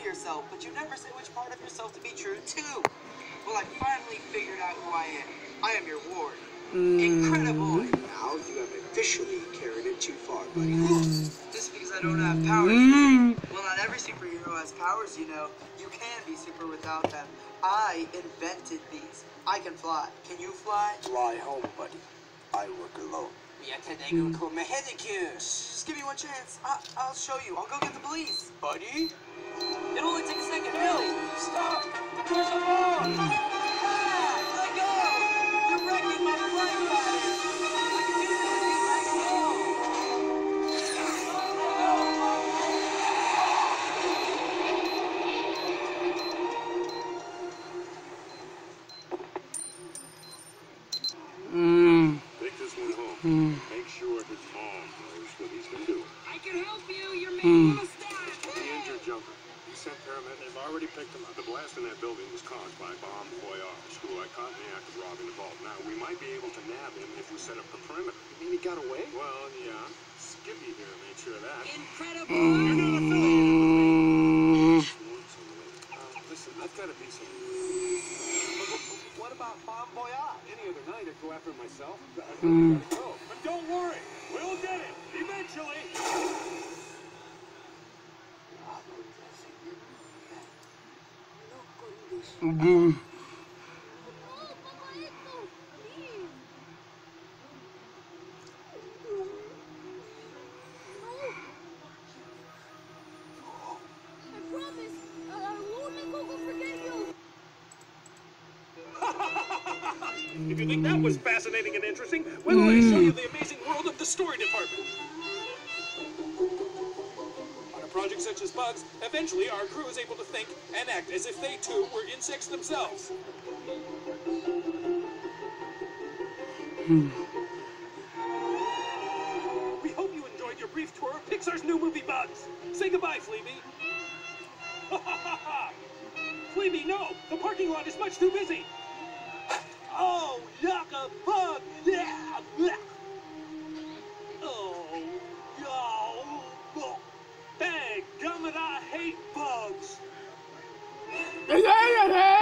yourself, but you never say which part of yourself to be true to. Well, I finally figured out who I am. I am your ward. Incredible. Now you have officially carried it too far, buddy. Just because I don't have powers. Well, not every superhero has powers, you know. You can be super without them. I invented these. I can fly. Can you fly? Fly home, buddy. I work alone. Just give me one chance. I'll show you. I'll go get the police. Buddy? It'll only take a second. Really? Stop! There's a bomb! Let go! You're wrecking my flight pattern! I can do this if you let Take this one home. Make sure his mom knows what he's been doing. I can help you. You're making a mistake. The injured jumper. He sent paramedics. They've already picked him up. The blast in that building was caused by Bomb Voyage, who I caught in the act of robbing the vault. Now, we might be able to nab him if we set up the perimeter. You mean he got away? Well, yeah. Skippy here made sure of that. Incredible. You're not affiliated with me. Listen, I've got a piece of What about Bomb Voyage? any other night I'd go after him myself. I really gotta go. But don't worry. We'll get him. Eventually. If you think that was fascinating and interesting, wait till I show you the amazing world of the story department. On a project such as Bugs, eventually our crew is able to think and act as if they too were insects themselves. We hope you enjoyed your brief tour of Pixar's new movie Bugs. Say goodbye, Fleabee. Fleabee, no! The parking lot is much too busy! Oh, yuck, a bug! Yeah! Oh, no! Dang, gummit, I hate bugs!